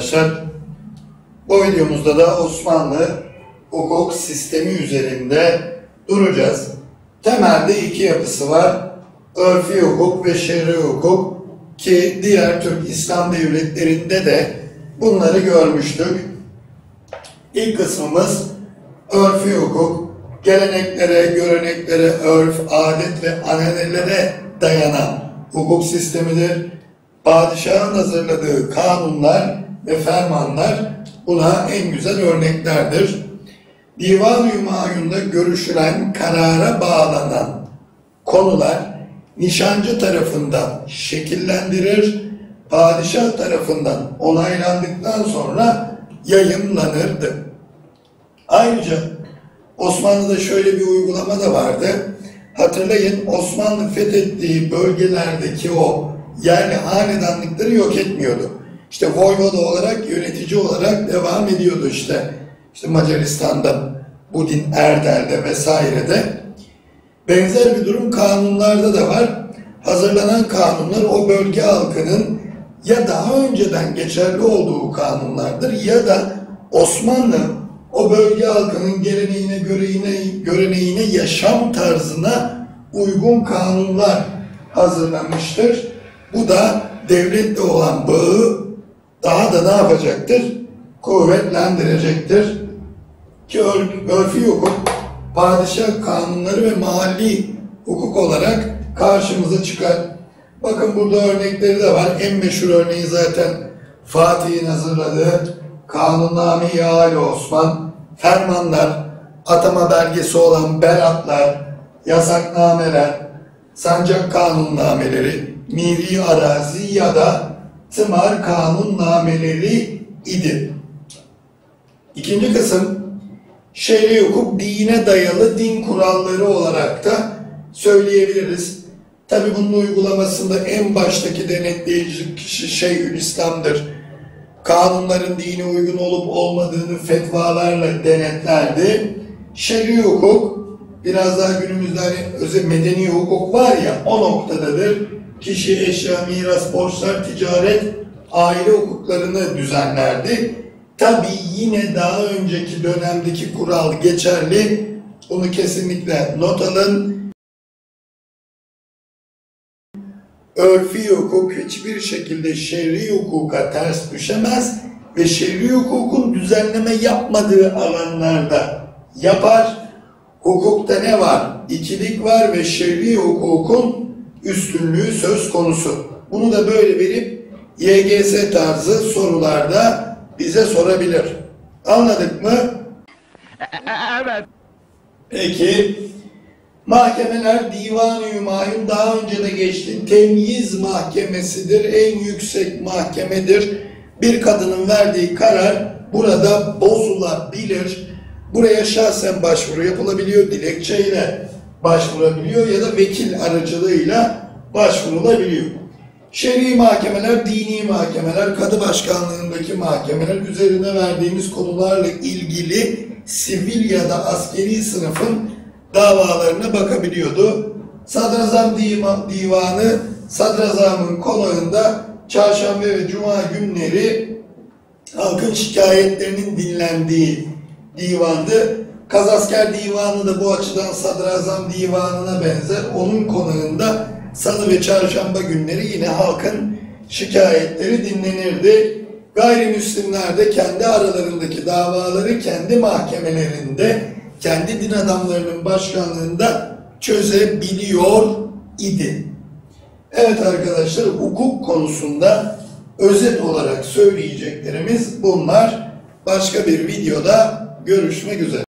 arkadaşlar. Bu videomuzda da Osmanlı hukuk sistemi üzerinde duracağız. Temelde iki yapısı var. Örfi hukuk ve şer'i hukuk ki diğer Türk İslam devletlerinde de bunları görmüştük. İlk kısmımız örfi hukuk. Geleneklere, göreneklere, örf, adet ve ananelere dayanan hukuk sistemidir. Padişahın hazırladığı kanunlar ve fermanlar buna en güzel örneklerdir. Divan-ı Hümayun'da görüşülen, karara bağlanan konular nişancı tarafından şekillendirir, padişah tarafından onaylandıktan sonra yayımlanırdı. Ayrıca Osmanlı'da şöyle bir uygulama da vardı. Hatırlayın, Osmanlı fethettiği bölgelerdeki o yerli hanedanlıkları yok etmiyordu. İşte voyvoda olarak, yönetici olarak devam ediyordu işte Macaristan'da, Budin, Erdel'de vesairede. Benzer bir durum kanunlarda da var. Hazırlanan kanunlar o bölge halkının ya daha önceden geçerli olduğu kanunlardır ya da Osmanlı o bölge halkının geleneğine, göreneğine, yaşam tarzına uygun kanunlar hazırlamıştır. Bu da devletle olan bağı daha da ne yapacaktır? Kuvvetlendirecektir. Ki örfi hukuk, padişah kanunları ve mahalli hukuk olarak karşımıza çıkar. Bakın burada örnekleri de var. En meşhur örneği zaten Fatih'in hazırladığı Kanunname-i Ali Osman, fermanlar, atama belgesi olan beratlar, yasaknameler, sancak kanunnameleri, miri arazi ya da tımar kanunnameleri idi. İkinci kısım, şer'i hukuk dine dayalı din kuralları olarak da söyleyebiliriz. Tabi bunun uygulamasında en baştaki denetleyici kişi Şeyhülislam'dır. Kanunların dine uygun olup olmadığını fetvalarla denetlerdi. Şer'i hukuk, biraz daha günümüzde medeni hukuk var ya, o noktadadır. Kişi, eşya, miras, borçlar, ticaret, aile hukuklarını düzenlerdi. Tabi yine daha önceki dönemdeki kural geçerli. Bunu kesinlikle not alın. Örfi hukuk hiçbir şekilde şer'i hukuka ters düşemez ve şer'i hukukun düzenleme yapmadığı alanlarda yapar. Hukukta ne var? İkilik var ve şer'i hukukun üstünlüğü söz konusu. Bunu da böyle verip YGS tarzı sorularda bize sorabilir. Anladık mı? Evet. Peki. Mahkemeler Divan-ı Hümayun daha önce de geçti. Temyiz mahkemesidir. En yüksek mahkemedir. Bir kadının verdiği karar burada bozulabilir. Buraya şahsen başvuru yapılabiliyor. Dilekçeyle başvurabiliyor ya da vekil aracılığıyla başvurulabiliyor. Şer'i mahkemeler, dini mahkemeler, kadı başkanlığındaki mahkemeler üzerine verdiğimiz konularla ilgili sivil ya da askeri sınıfın davalarına bakabiliyordu. Sadrazam Divanı, Sadrazamın konağında çarşamba ve cuma günleri halkın şikayetlerinin dinlendiği divandı. Kazasker Divanı da bu açıdan Sadrazam Divanı'na benzer. Onun konağında salı ve çarşamba günleri yine halkın şikayetleri dinlenirdi. Gayrimüslimler de kendi aralarındaki davaları kendi mahkemelerinde, kendi din adamlarının başkanlığında çözebiliyor idi. Evet arkadaşlar, hukuk konusunda özet olarak söyleyeceklerimiz bunlar. Başka bir videoda görüşmek üzere.